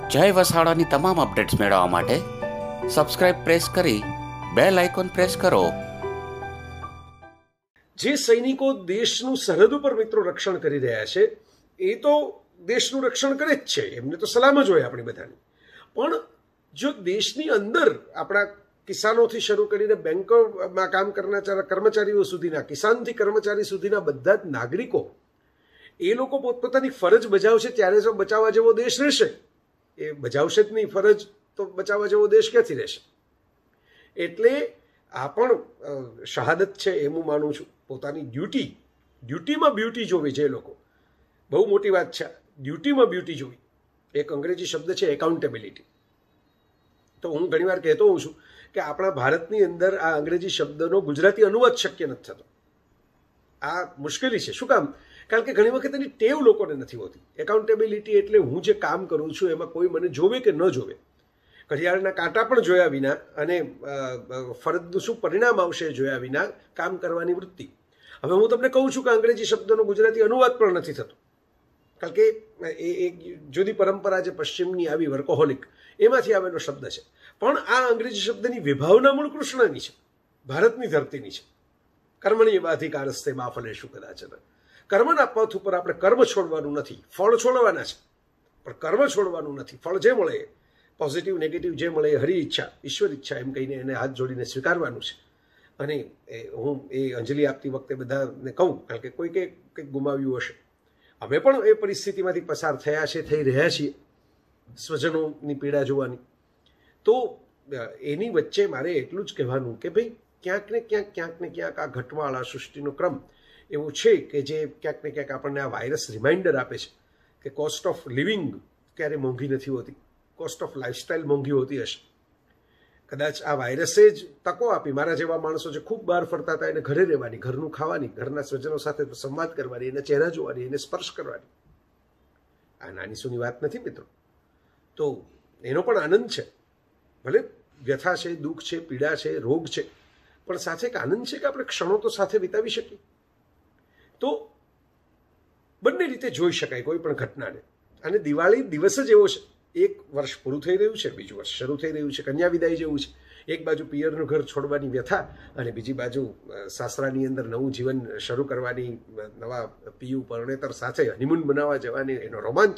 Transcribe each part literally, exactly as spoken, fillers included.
જય વસાવડાની તમામ અપડેટ્સ મેળવવા માટે સબસ્ક્રાઇબ પ્રેસ કરી બેલ આઇકોન પ્રેસ કરો। જે સૈનિકો દેશનું સરહદ ઉપર મિત્રો રક્ષણ કરી રહ્યા છે એ તો દેશનું રક્ષણ કરે જ છે, એમને તો સલામ જ હોય આપણી બધાની। પણ જો દેશની અંદર આપણા કિસાનોથી શરૂ કરીને બેંકોમાં કામ કરનારા કર્મચારીઓ સુધીના, કિસાનથી કર્મચારી સુધીના બધા જ નાગરિકો એ લોકો પોતપોતાની ફરજ બજાવશે ત્યારે જો બચાવવા જેવો દેશ રહેશે। એ બજાવશે જ નહીં ફરજ તો બચાવવા જેવો દેશ ક્યાંથી રહેશે? એટલે આ પણ શહાદત છે એમ હું માનું છું। પોતાની ડ્યુટી ડ્યુટીમાં બ્યુટી જોવી છે એ લોકો, બહુ મોટી વાત છે। ડ્યુટીમાં બ્યુટી જોવી એક અંગ્રેજી શબ્દ છે એકાઉન્ટેબિલિટી। તો હું ઘણીવાર કહેતો હોઉં છું કે આપણા ભારતની અંદર આ અંગ્રેજી શબ્દનો ગુજરાતી અનુવાદ શક્ય નથી થતો। આ મુશ્કેલી છે। શું કામ? કારણ કે ઘણી વખત એની ટેવ લોકોને નથી હોતી। એકાઉન્ટેબિલિટી એટલે હું જે કામ કરું છું એમાં કોઈ મને જોવે કે ન જોવે, ઘડિયાળના કાંટા પણ જોયા વિના અને ફરજનું શું પરિણામ આવશે જોયા વિના કામ કરવાની વૃત્તિ। હવે હું તમને કહું છું કે અંગ્રેજી શબ્દનો ગુજરાતી અનુવાદ પણ નથી થતો, કારણ કે એ એક જુદી પરંપરા છે પશ્ચિમની આવી વર્કોહોલિક, એમાંથી આવેલો શબ્દ છે। પણ આ અંગ્રેજી શબ્દની વિભાવના મૂળ કૃષ્ણની છે, ભારતની ધરતીની છે। કર્મણીય અધિકારસ્તે મા ફલેષુ કદાચન। કર્મના પથ ઉપર આપણે કર્મ છોડવાનું નથી, ફળ છોડવાના છે, પણ કર્મ છોડવાનું નથી। ફળ જે મળે પોઝિટિવ નેગેટિવ જે મળે એ હરી ઈચ્છા, ઈશ્વર ઈચ્છા એમ કહીને એને હાથ જોડીને સ્વીકારવાનું છે। અને હું એ અંજલિ આપતી વખતે બધાને કહું, કારણ કે કોઈ કંઈક ગુમાવ્યું હશે, અમે પણ એ પરિસ્થિતિમાંથી પસાર થયા છે, થઈ રહ્યા છીએ, સ્વજનોની પીડા જોવાની। તો એની વચ્ચે મારે એટલું જ કહેવાનું કે ભાઈ ક્યાંક ને ક્યાંક ક્યાંક ને ક્યાંક આ ઘટવાળા સૃષ્ટિનો ક્રમ એવો છે કે જે ક્યાંક ને ક્યાંક આપણને આ વાયરસ રિમાઇન્ડર આપે છે કે કોસ્ટ ઓફ લિવિંગ ક્યારે મોંઘી નથી હોતી, કોસ્ટ ઓફ લાઇફસ્ટાઇલ મોંઘી હોતી હશે। કદાચ આ વાયરસે જ તકો આપી મારા જેવા માણસો જે ખૂબ બહાર ફરતા હતા એને ઘરે રહેવાની, ઘરનું ખાવાની, ઘરના સ્વજનો સાથે સંવાદ કરવાની, એને ચહેરા જોવાની, એને સ્પર્શ કરવાની। આ નાની સૂની વાત નથી મિત્રો। તો એનો પણ આનંદ છે, ભલે વ્યથા છે, દુઃખ છે, પીડા છે, રોગ છે, પણ સાથે એક આનંદ છે કે આપણે ક્ષણો તો સાથે વિતાવી શકીએ। તો બંને રીતે જોઈ શકાય કોઈ પણ ઘટનાને। અને દિવાળી દિવસ જ એવો છે, એક વર્ષ પૂરું થઈ રહ્યું છે, બીજું વર્ષ શરૂ થઈ રહ્યું છે, કન્યા વિદાય જેવું છે। એક બાજુ પિયરનું ઘર છોડવાની વ્યથા અને બીજી બાજુ સાસરાની અંદર નવું જીવન શરૂ કરવાની, નવા પિયુ પરણેતર સાથે હનીમૂન બનાવવા જવાની એનો રોમાંચ।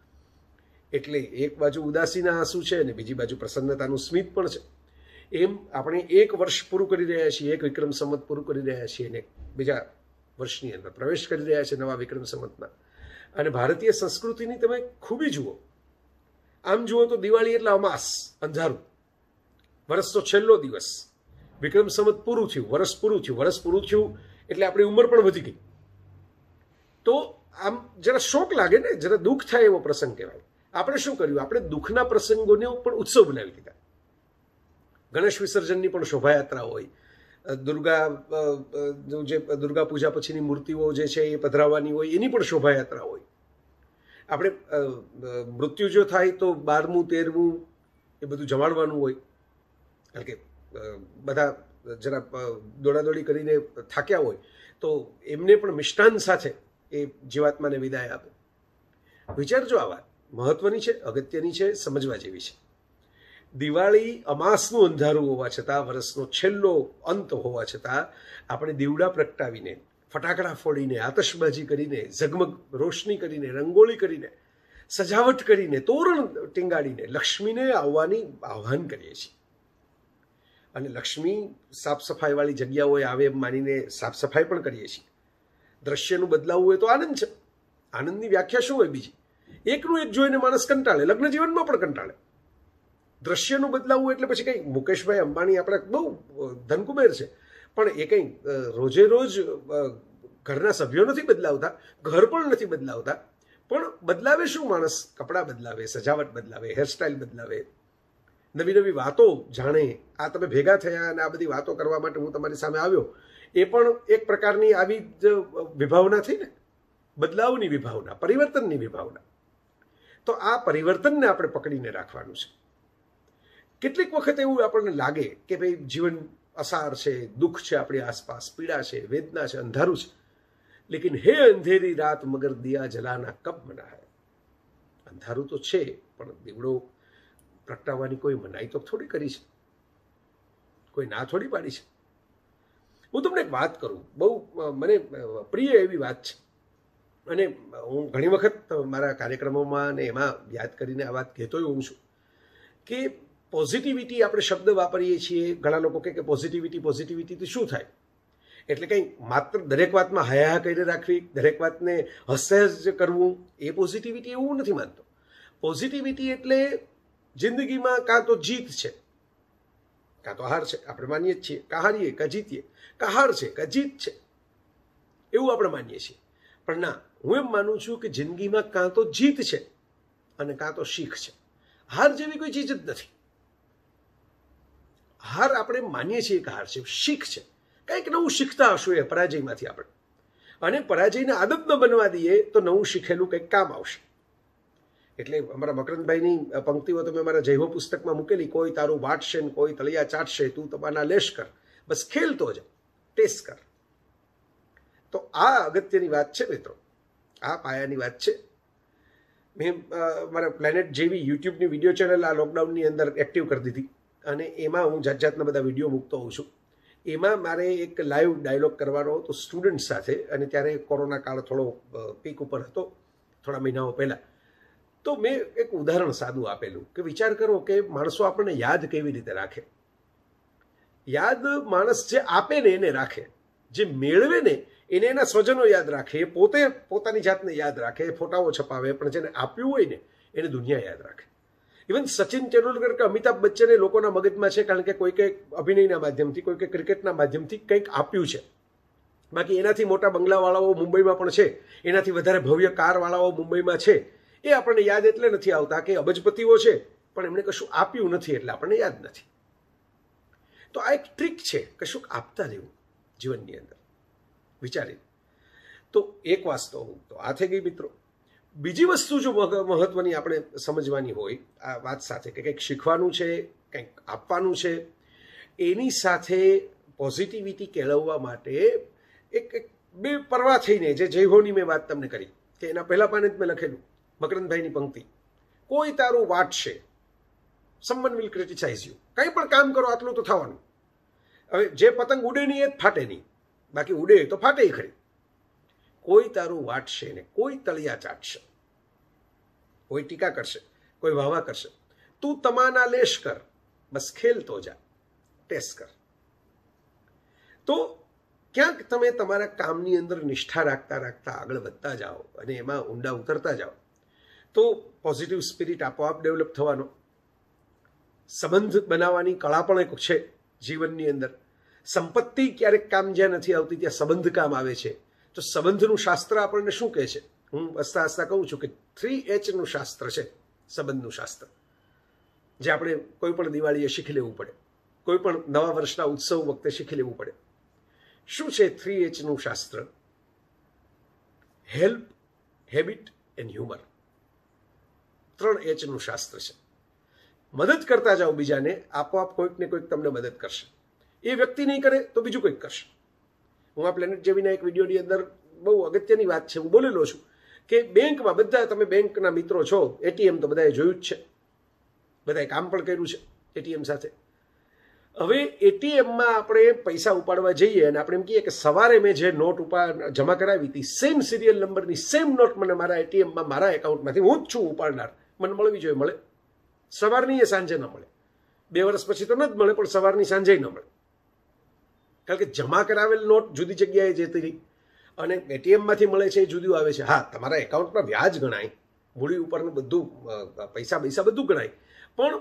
એટલે એક બાજુ ઉદાસીના આંસુ છે અને બીજી બાજુ પ્રસન્નતાનું સ્મિત પણ છે। એમ આપણે એક વર્ષ પૂરું કરી રહ્યા છીએ, એક વિક્રમ સંવત પૂરું કરી રહ્યા છીએ અને બીજા વર્ષની અંદર પ્રવેશ કરી રહ્યા છે નવા વિક્રમ સંવતના। અને ભારતીય સંસ્કૃતિની તમે ખૂબી જુઓ। આમ જુઓ તો દિવાળી એટલે અમાસ, અંધારું, વર્ષનો છેલ્લો દિવસ, વિક્રમ સંવત પૂરું થયું, વર્ષ પૂરું થયું, વર્ષ પૂરું થયું એટલે આપણી ઉંમર પણ વધી ગઈ। તો આમ જરા શોક લાગે ને, જરા દુઃખ થાય એવો પ્રસંગ કહેવાય। આપણે શું કર્યું? આપણે દુઃખના પ્રસંગોને પણ ઉત્સવ બનાવી દીધા। ગણેશ વિસર્જનની પણ શોભાયાત્રા હોય, દુર્ગા જે દુર્ગા પૂજા પછીની મૂર્તિઓ જે છે એ પધરાવવાની હોય એની પણ શોભાયાત્રા હોય। આપણે મૃત્યુ જો થાય તો બારમું તેરમું એ બધું જમાડવાનું હોય, કારણ કે બધા જરા દોડાદોડી કરીને થાક્યા હોય તો એમને પણ મિષ્ટાન સાથે એ જીવાત્માને વિદાય આપે। વિચારજો, આ વાત મહત્વની છે, અગત્યની છે, સમજવા જેવી છે। દિવાળી અમાસનું અંધારું હોવા છતાં, વર્ષનો છેલ્લો અંત હોવા છતાં આપણે દીવડા પ્રગટાવીને, ફટાકડા ફોડીને, આતશબાજી કરીને, ઝગમગ રોશની કરીને, રંગોળી કરીને, સજાવટ કરીને, તોરણ ટીંગાડીને લક્ષ્મીને આવવાની આહ્વાન કરીએ છીએ। અને લક્ષ્મી સાફ સફાઈવાળી જગ્યાઓએ આવે એમ માનીને સાફ સફાઈ પણ કરીએ છીએ। દ્રશ્યનું બદલાવવું હોય તો આનંદ છે। આનંદની વ્યાખ્યા શું હોય બીજી? એકનું એક જોઈને માણસ કંટાળે, લગ્ન જીવનમાં પણ કંટાળે। દ્રશ્યનું બદલાવવું એટલે પછી કંઈ મુકેશભાઈ અંબાણી આપણા બહુ ધનકુબેર છે, પણ એ કંઈ રોજે રોજ ઘરના સભ્યો નથી બદલાવતા, ઘર પણ નથી બદલાવતા, પણ બદલાવે શું માણસ? કપડાં બદલાવે, સજાવટ બદલાવે, હેરસ્ટાઇલ બદલાવે, નવી નવી વાતો જાણે। આ તમે ભેગા થયા અને આ બધી વાતો કરવા માટે હું તમારી સામે આવ્યો, એ પણ એક પ્રકારની આવી જ વિભાવના થઈ ને, બદલાવની વિભાવના, પરિવર્તનની વિભાવના। તો આ પરિવર્તનને આપણે પકડીને રાખવાનું છે। કેટલીક વખત એવું આપણને લાગે કે ભાઈ જીવન અસાર છે, દુઃખ છે, આપણી આસપાસ પીડા છે, વેદના છે, અંધારું છે, લેકિન હે અંધેરી રાત મગર દિયા જલાના કબ મના હૈ। અંધારું તો છે, પણ દીવડો પ્રગટાવવાની કોઈ મનાઈ તો થોડી કરી છે, કોઈ ના થોડી પાડી છે. હું તમને એક વાત કરું, બહુ મને પ્રિય એવી વાત છે, અને હું ઘણી વખત મારા કાર્યક્રમોમાં ને એમાં યાદ કરીને આ વાત કહેતો હોઉં છું કે પોઝિટિવિટી આપણે શબ્દ વાપરીએ છીએ. ઘણા લોકો કહે કે પોઝિટિવિટી પોઝિટિવિટીથી શું થાય, એટલે કંઈ માત્ર દરેક વાતમાં હયા કરીને રાખવી, દરેક વાતને હસહસ કરવું, એ પોઝિટિવિટી એવું નથી માનતો. પોઝિટિવિટી એટલે જિંદગીમાં કાં તો જીત છે કાં તો હાર છે. આપણે માનીએ જ છીએ કાં હારીએ કાં જીતીએ, કાં હાર છે કાં જીત છે, એવું આપણે માનીએ છીએ. પણ ના, હું એમ માનું છું કે જિંદગીમાં કાં તો જીત છે અને કાં તો શીખ છે. હાર જેવી કોઈ ચીજ જ નથી. હાર આપણે માનીએ છીએ કે હાર છે, શીખ છે. કંઈક નવું શીખતા હશું એ પરાજયમાંથી આપણે, અને પરાજયને આદત ન બનવા દઈએ તો નવું શીખેલું કંઈક કામ આવશે. એટલે અમારા મકરંદભાઈની પંક્તિઓ તમે અમારા જૈવો પુસ્તકમાં મૂકેલી, કોઈ તારું વાટશે ને કોઈ તળિયા ચાટશે, તું તમારા લેશ કર, બસ ખેલતો જ ટેસ્ટ કર. તો આ અગત્યની વાત છે મિત્રો, આ પાયાની વાત છે. મેં મારા પ્લેનેટ જેવી યુટ્યુબની વિડીયો ચેનલ આ લોકડાઉનની અંદર એક્ટિવ કરી દીધી, અને એમાં હું જાત જાતના બધા વિડીયો મૂકતો હોઉં છું. એમાં મારે એક લાઈવ ડાયલોગ કરવાનો હતો સ્ટુડન્ટ સાથે, અને ત્યારે કોરોના કાળ થોડો પીક ઉપર હતો, થોડા મહિનાઓ પહેલાં. તો મેં એક ઉદાહરણ સાદું આપેલું કે વિચાર કરો કે માણસો આપણને યાદ કેવી રીતે રાખે. યાદ માણસ જે આપે ને એને રાખે, જે મેળવે ને એને એના સ્વજનો યાદ રાખે, એ પોતે પોતાની જાતને યાદ રાખે, ફોટાઓ છપાવે, પણ જેને આપ્યું હોય ને એને દુનિયા યાદ રાખે. ઇવન સચિન તેંડુલકર કે અમિતાભ બચ્ચન એ લોકોના મગજમાં છે, કારણ કે કોઈ કંઈક અભિનયના માધ્યમથી, કોઈ કંઈક ક્રિકેટના માધ્યમથી કંઈક આપ્યું છે. બાકી એનાથી મોટા બંગલાવાળાઓ મુંબઈમાં પણ છે, એનાથી વધારે ભવ્ય કારવાળાઓ મુંબઈમાં છે. એ આપણને યાદ એટલે નથી આવતા કે અબજપતિઓ છે પણ એમણે કશું આપ્યું નથી એટલે આપણને યાદ નથી. તો આ એક ટ્રીક છે, કશુંક આપતા રહેવું જીવનની અંદર વિચારી. તો એક વાસ્તુ તો આ થઈ ગઈ મિત્રો. બીજી વસ્તુ જો મહત્વની આપણે સમજવાની હોય આ વાત સાથે કે કંઈક શીખવાનું છે, કંઈક આપવાનું છે, એની સાથે પોઝિટિવિટી કેળવવા માટે એક એક બે પરવા થઈને, જે જયહોની મેં વાત તમને કરી કે એના પહેલા પાને જ મેં લખેલું મકરંદભાઈની પંક્તિ, કોઈ તારું વાટશે, સમવન વિલ ક્રિટિસાઇઝ યુ. કંઈ પણ કામ કરો આટલું તો થવાનું. હવે જે પતંગ ઉડે નહીં એ જ ફાટે નહીં, બાકી ઉડે તો ફાટે ખરી. કોઈ તારું વાટશે ને કોઈ તળિયા ચાટશે, કોઈ ટીકા કરશે, કોઈ વાવા કરશે, તું તમાના લેશ કર, બસ ખેલતો જા, ટેસ્ટ કર. તો ક્યાંક તમે તમારા કામની અંદર નિષ્ઠા રાખતા રાખતા આગળ વધતા જાઓ અને એમાં ઊંડા ઉતરતા જાઓ તો પોઝિટિવ સ્પિરિટ આપોઆપ ડેવલપ થવાનો. સંબંધ બનાવવાની કળા પણ એક છે જીવનની અંદર. સંપત્તિ ક્યારેક કામ જ્યાં નથી આવતી ત્યાં સંબંધ કામ આવે છે. તો સંબંધનું શાસ્ત્ર આપણને શું કહે છે? હું હસતા હસતા કહું છું કે થ્રી એચનું શાસ્ત્ર છે સંબંધનું શાસ્ત્ર, જે આપણે કોઈ પણ દિવાળીએ શીખી લેવું પડે, કોઈ પણ નવા વર્ષના ઉત્સવ વખતે શીખી લેવું પડે. શું છે થ્રી એચનું શાસ્ત્ર? Help, habit and humour. ત્રણ એચનું શાસ્ત્ર છે. મદદ કરતા જાઓ બીજાને, આપોઆપ કોઈક ને કોઈક તમને મદદ કરશે. એ વ્યક્તિ નહીં કરે તો બીજું કંઈક કરશે. હું આ પ્લેનેટ જેવીના એક વિડીયોની અંદર બહુ અગત્યની વાત છે, હું બોલેલો છું કે બેંકમાં બધા તમે બેંકના મિત્રો છો, એટીએમ તો બધાએ જોયું જ છે, બધાએ કામ પણ કર્યું છે એટીએમ સાથે. હવે એટીએમમાં આપણે પૈસા ઉપાડવા જઈએ અને આપણે એમ કહીએ કે સવારે મેં જે નોટ ઉપા જમા કરાવી હતી સેમ સિરિયલ નંબરની સેમ નોટ મને મારા એટીએમમાં મારા એકાઉન્ટમાંથી હું જ છું ઉપાડનાર, મને મળવી જોઈએ, મળે. સવારની એ સાંજે ન મળે, બે વર્ષ પછી તો ન જ મળે, પણ સવારની સાંજે ન મળે. કારણ કે જમા કરાવેલ નોટ જુદી જગ્યાએ જતી રહી અને એટીએમમાંથી મળે છે એ જુદું આવે છે. હા, તમારા એકાઉન્ટમાં વ્યાજ ગણાય, મૂડી ઉપરનું બધું પૈસા પૈસા બધું ગણાય, પણ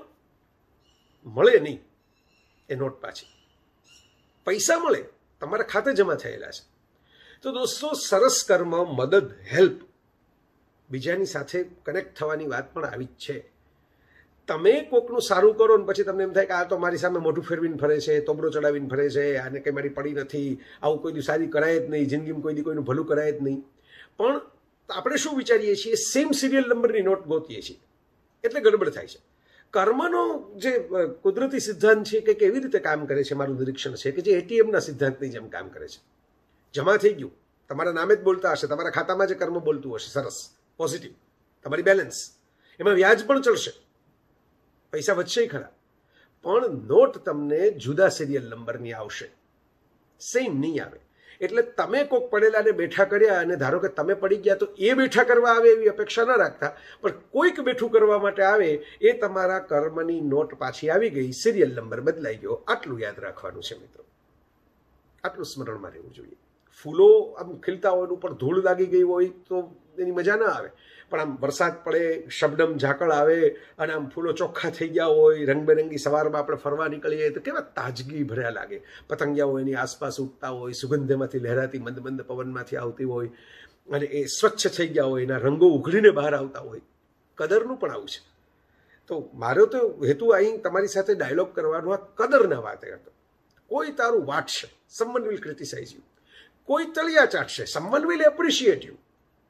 મળે નહીં એ નોટ પાછી. પૈસા મળે, તમારા ખાતે જમા થયેલા છે. તો દોસ્તો, સરસ કર્મ, મદદ, હેલ્પ, બીજાની સાથે કનેક્ટ થવાની વાત પણ આવી જ છે. તમે કોકનું સારું કરો ને પછી તમને એમ થાય કે આ તો મારી સામે મોઢું ફેરવીને ફરે છે, તોબરો ચડાવીને ફરે છે, આને કંઈ મારી પડી નથી, આવું કોઈ દી સારી કરાય જ નહીં, જિંદગીમાં કોઈ દી કોઈનું ભલું કરાય જ નહીં. પણ આપણે શું વિચારીએ છીએ? સેમ સિરિયલ નંબરની નોટ ગોતીએ છીએ, એટલે ગડબડ થાય છે. કર્મનો જે કુદરતી સિદ્ધાંત છે કે કેવી રીતે કામ કરે છે, મારું નિરીક્ષણ છે કે જે એટીએમના સિદ્ધાંતની જેમ કામ કરે છે. જમા થઈ ગયું, તમારા નામે જ બોલતા હશે, તમારા ખાતામાં જે કર્મ બોલતું હશે, સરસ, પોઝિટિવ, તમારી બેલેન્સ. એમાં વ્યાજ પણ ચડશે, પૈસા વધશે ખરા, પણ નોટ તમને જુદા સિરિયલ નંબરની આવશે, સેમ નહીં આવે. એટલે તમે કોઈક પડેલાને બેઠા કર્યા અને ધારો કે તમે પડી ગયા તો એ બેઠા કરવા આવે એવી અપેક્ષા ન રાખતા, પણ કોઈક બેઠું કરવા માટે આવે એ તમારા કર્મની નોટ પાછી આવી ગઈ, સિરિયલ નંબર બદલાઈ ગયો. આટલું યાદ રાખવાનું છે મિત્રો, આટલું સ્મરણમાં રહેવું જોઈએ. ફૂલો આમ ખીલતા હોય ઉપર ધૂળ લાગી ગઈ હોય તો એની મજા ના આવે, પણ આમ વરસાદ પડે, શબનમ ઝાકળ આવે અને આમ ફૂલો ચોખ્ખા થઈ ગયા હોય, રંગબેરંગી સવારમાં આપણે ફરવા નીકળીએ તો કેવા તાજગી ભર્યા લાગે. પતંગિયાઓ એની આસપાસ ઉડતા હોય, સુગંધમાંથી લહેરાતી મંદ મંદ પવનમાંથી આવતી હોય અને એ સ્વચ્છ થઈ ગયા હોય, એના રંગો ઉઘડીને બહાર આવતા હોય. કદરનું પણ આવું છે. તો મારો તો હેતુ અહીં તમારી સાથે ડાયલોગ કરવાનો આ કદરના વાતે હતો. કોઈ તારું વાટશે, સમવન વિલ ક્રિટિસાઇઝ યુ. કોઈ તળિયા ચાટશે, સમવન વિલ એપ્રિશિએટ યુ.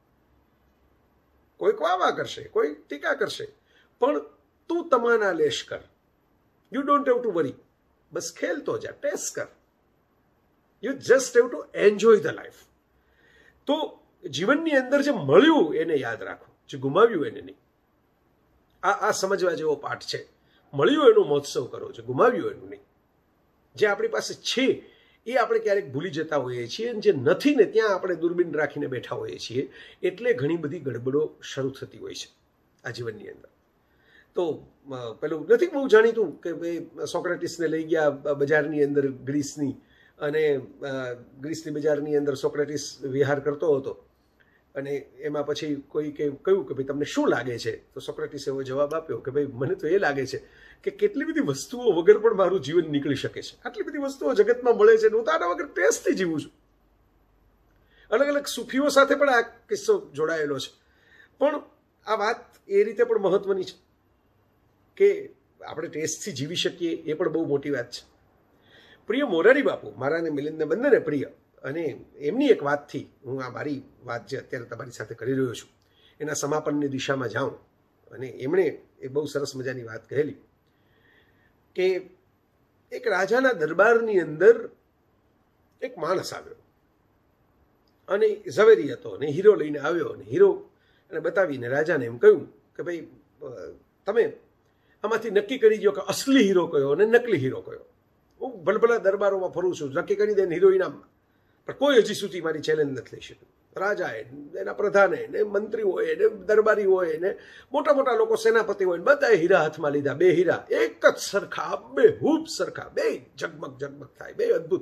કોઈક વાવા કરશે, કોઈ ટીકા કરશે, પણ તું તમાના લેશ કર. You don't have to worry. બસ ખેલતો જા, ટેસ્ટ કર. You just have to enjoy the life. તો જીવનની અંદર જે મળ્યું એને યાદ રાખો, જે ગુમાવ્યું એને નહીં. આ આ સમજવા જેવો પાઠ છે. મળ્યું એનો મહોત્સવ કરો, જે ગુમાવ્યું એનું નહીં. જે આપણી પાસે છે એ આપણે ક્યારેક ભૂલી જતા હોઈએ છીએ, અને જે નથી ને ત્યાં આપણે દૂરબીન રાખીને બેઠા હોઈએ છીએ, એટલે ઘણી બધી ગડબડો શરૂ થતી હોય છે આ જીવનની અંદર. તો પેલું નથી બહુ જાણીતું કે ભાઈ સોક્રેટિસને લઈ ગયા બજારની અંદર ગ્રીસની, અને ગ્રીસની બજારની અંદર સોક્રેટિસ વિહાર કરતો હતો, અને એમાં પછી કોઈ કે કહ્યું કે ભાઈ તમને શું લાગે છે? તો સોક્રેટિસે એવો જવાબ આપ્યો કે ભાઈ મને તો એ લાગે છે કે કેટલી બધી વસ્તુઓ વગર પણ મારું જીવન નીકળી શકે છે. આટલી બધી વસ્તુઓ જગતમાં મળે છે, હું તો આના વગર ટેસ્ટથી જીવું છું. અલગ અલગ સૂફીઓ સાથે પણ આ કિસ્સો જોડાયેલો છે. પણ આ વાત એ રીતે પણ મહત્વની છે કે આપણે ટેસ્ટથી જીવી શકીએ, એ પણ બહુ મોટી વાત છે. પ્રિય મોરારી બાપુ, મારા અને મિલિંદને બંનેને પ્રિય, અને એમની એક વાતથી હું આ મારી વાત જે અત્યારે તમારી સાથે કરી રહ્યો છું એના સમાપનની દિશામાં જાઉં. અને એમણે એ બહુ સરસ મજાની વાત કહેલી કે એક રાજાના દરબારની અંદર એક માણસ આવ્યો અને ઝવેરી હતો, અને હીરો લઈને આવ્યો, અને હીરો અને બતાવીને રાજાને એમ કહ્યું કે ભાઈ તમે આમાંથી નક્કી કરી દો કે અસલી હીરો કયો અને નકલી હીરો કયો. હું ભલભલા દરબારોમાં ફરું છું, નક્કી કરી દે હીરો ઇનામમાં, પણ કોઈ હજી સુધી મારી ચેલેન્જ નથી લઈ શક્યું. રાજાએ, એના પ્રધાને, ને મંત્રી હોય, ને દરબારી હોય, ને મોટા મોટા લોકો સેનાપતિ હોય, બધાએ હીરા હાથમાં લીધા. બે હીરા એક જ સરખા, બે હૂબ સરખા, બે ઝગમગ ઝગમગ થાય, બે અદભુત.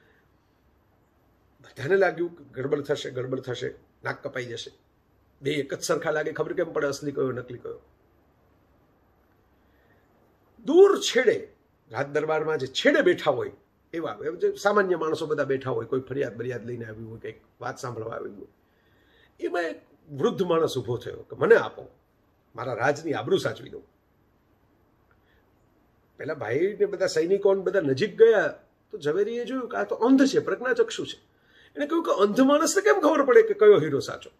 બધાને લાગ્યું કે ગડબડ થશે, ગડબડ થશે, નાક કપાઈ જશે. બે એક જ સરખા લાગે, ખબર કેમ પડે અસલી કયો નકલી કયો? દૂર છેડે રાજ દરબારમાં જે છેડે બેઠા હોય એવા જે સામાન્ય માણસો બધા બેઠા હોય, કોઈ ફરિયાદ બરિયાદ લઈને આવ્યું હોય, કંઈક વાત સાંભળવા આવ્યું હોય, એમાં એક વૃદ્ધ માણસ ઊભો થયો કે મને આપો, મારા રાજની આબરૂ સાચવી દઉં. પેલા ભાઈ ને બધા સૈનિકો બધા નજીક ગયા તો ઝવેરીએ જોયું કે આ તો અંધ છે, પ્રજ્ઞાચક્ષુ છે. એને કહ્યું કે અંધ માણસને કેમ ખબર પડે કે કયો હીરો સાચો?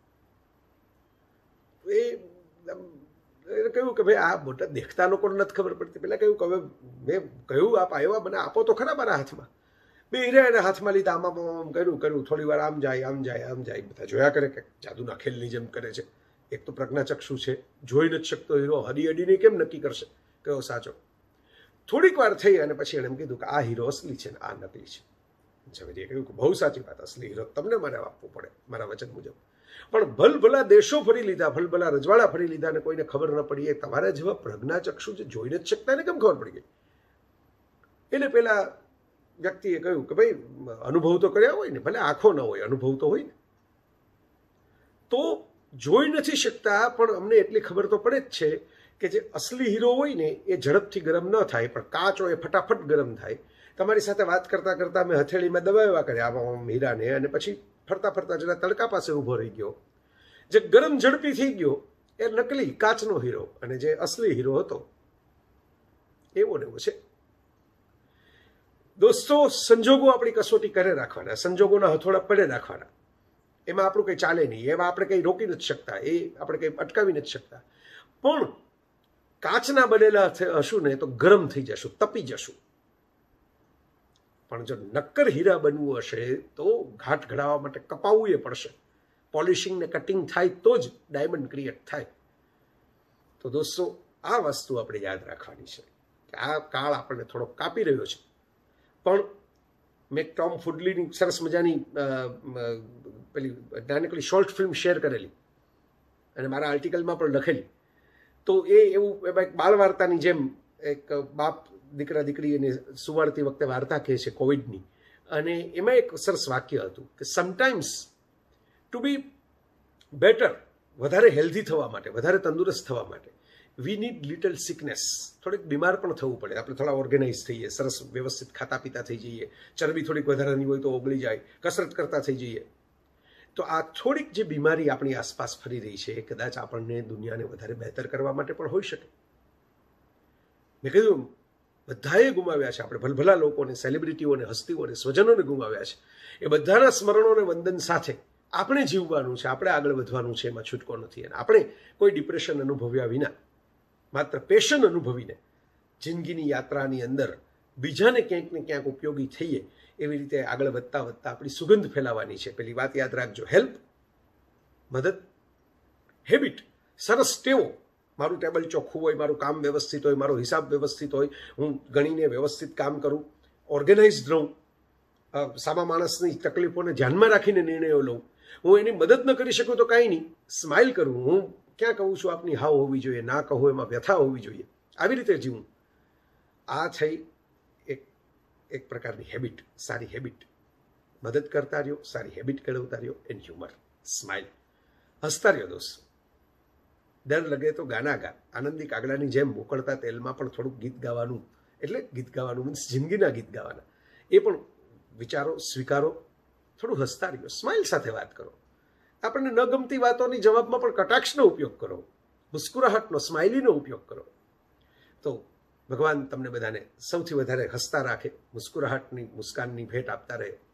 એ એને કહ્યું કે ભાઈ આ મોટા દેખતા લોકોને નથી ખબર પડતી. પેલા કહ્યું કે હવે મેં કહ્યું આપ આવ્યા, મને આપો તો ખરા મારા હાથમાં. બે હીરા એના હાથમાં લીધા, આમાં આમ કર્યું કર્યું, થોડી વાર આમ જાય આમ જાય આમ જાય, બધા જોયા કરે કે જાદુના ખેલની જેમ કરે છે. એક તો પ્રજ્ઞાચક્ષુ છે, જોઈ નથી શકતો હીરો, હડી અડીને કેમ નક્કી કરશે કયો સાચો? થોડીક વાર થઈ અને પછી એણે એમ કીધું કે આ હીરો અસલી છે ને આ નકલી છે. ઝવેરીએ કહ્યું કે બહુ સાચી વાત, અસલી હીરો તમને મારે આપવો પડે મારા વચન મુજબ. પણ ભલભલા દેશો ફરી લીધા, ભલભલા રજવાડા ફરી લીધા, અને કોઈને ખબર ન પડી. એ તમારા જેવા પ્રજ્ઞાચક્ષુ જે જોઈ નથી શકતા એને કેમ ખબર પડી ગઈ? એટલે પેલા વ્યક્તિએ કહ્યું કે ભાઈ અનુભવ તો કર્યા હોય ને, ભલે આંખો ન હોય, અનુભવ તો હોય ને. તો જોઈ નથી શકતા, પણ અમને એટલી ખબર તો પડે જ છે કે જે અસલી હીરો હોય ને એ ઝડપથી ગરમ ન થાય, પણ કાચો એ ફટાફટ ગરમ થાય. તમારી સાથે વાત કરતા કરતા મેં હથેળીમાં દબાવ્યા કર્યા આમાં હીરાને, અને પછી ફરતા ફરતા જરા તડકા પાસે ઊભો રહી ગયો. જે ગરમ ઝડપી થઈ ગયો એ નકલી કાચનો હીરો, અને જે અસલી હીરો હતો એવો ને એવો છે. દોસ્તો, સંજોગો આપણી કસોટી કરે રાખવાના, સંજોગોના હથોડા પડે રાખવાના. એમાં આપણું કંઈ ચાલે નહીં, એમાં આપણે કંઈ રોકી નથી શકતા, એ આપણે કંઈ અટકાવી નથી શકતા. પણ કાચના બનેલા હશું ને તો ગરમ થઈ જશું, તપી જશું. પણ જો નક્કર હીરા બનવું હશે તો ઘાટ ઘડાવવા માટે કપાવવું એ પડશે. પોલિશિંગ ને કટિંગ થાય તો જ ડાયમંડ ક્રિએટ થાય. તો દોસ્તો આ વસ્તુ આપણે યાદ રાખવાની છે કે આ કાળ આપણને થોડો કાપી રહ્યો છે, પણ મેં ટોમ ફુડલીની સરસ મજાની પેલી નાનકડી શોર્ટ ફિલ્મ શેર કરેલી અને મારા આર્ટિકલમાં પણ લખેલી. તો એ એવું એમાં એક બાળ વાર્તાની જેમ એક બાપ દીકરા દીકરી એને સુવાડતી વખતે વાર્તા કહે છે કોવિડની, અને એમાં એક સરસ વાક્ય હતું કે સમટાઈમ્સ ટુ બી બેટર, વધારે હેલ્ધી થવા માટે, વધારે તંદુરસ્ત થવા માટે વી નીડ લિટલ સિકનેસ. થોડીક બીમાર પણ થવું પડે, આપણે થોડા ઓર્ગેનાઇઝ થઈએ, સરસ વ્યવસ્થિત ખાતા પીતા થઈ જઈએ, ચરબી થોડીક વધારાની હોય તો ઓગળી જાય, કસરત કરતા થઈ જઈએ. તો આ થોડીક જે બીમારી આપણી આસપાસ ફરી રહી છે એ કદાચ આપણને દુનિયાને વધારે બહેતર કરવા માટે પણ હોઈ શકે. મેં કહ્યું બધાએ ગુમાવ્યા છે, આપણે ભલભલા લોકોને, સેલિબ્રિટીઓને, હસ્તીઓને, સ્વજનોને ગુમાવ્યા છે. એ બધાના સ્મરણોને વંદન સાથે આપણે જીવવાનું છે, આપણે આગળ વધવાનું છે, એમાં છૂટકો નથી. અને આપણે કોઈ ડિપ્રેશન અનુભવ્યા વિના, માત્ર પેશન અનુભવીને જિંદગીની યાત્રાની અંદર બીજાને ક્યાંક ને ક્યાંક ઉપયોગી થઈએ એવી રીતે આગળ વધતા વધતા આપણી સુગંધ ફેલાવાની છે. પેલી વાત યાદ રાખજો, હેલ્પ, મદદ, હેબિટ, સરસ ટેવો. મારું ટેબલ ચોખ્ખું હોય, મારું કામ વ્યવસ્થિત હોય, મારો હિસાબ વ્યવસ્થિત હોય, હું ગણીને વ્યવસ્થિત કામ કરું, ઓર્ગેનાઇઝડ રહું, સામા માણસની તકલીફોને ધ્યાનમાં રાખીને નિર્ણયો લઉં. હું એની મદદ ન કરી શકું તો કાંઈ નહીં, સ્માઇલ કરું. હું ક્યાં કહું છું આપની હાવ હોવી જોઈએ, ના કહું એમાં વ્યથા હોવી જોઈએ, આવી રીતે જીવું. આ થઈ એક એક પ્રકારની હેબિટ, સારી હેબિટ. મદદ કરતા રહ્યો, સારી હેબિટ કેળવતા રહ્યો, એન્ડ હ્યુમર, સ્માઇલ, હસતા રહ્યો દોસ્તો. ડર લગે તો ગાના ગા. આનંદી કાગડાની જેમ મોકળતા તેલમાં પણ થોડુંક ગીત ગાવાનું, એટલે ગીત ગાવાનું મીન્સ જિંદગીના ગીત ગાવાના, એ પણ વિચારો, સ્વીકારો. થોડું હસતા રહ્યો, સ્માઇલ સાથે વાત કરો. આપણને ન ગમતી વાતોની જવાબમાં પણ કટાક્ષનો ઉપયોગ કરો, મુસ્કુરાહટનો, સ્માઇલીનો ઉપયોગ કરો. તો ભગવાન તમને બધાને સૌથી વધારે હસતા રાખે, મુસ્કુરાહટની, મુસ્કાનની ભેટ આપતા રહે.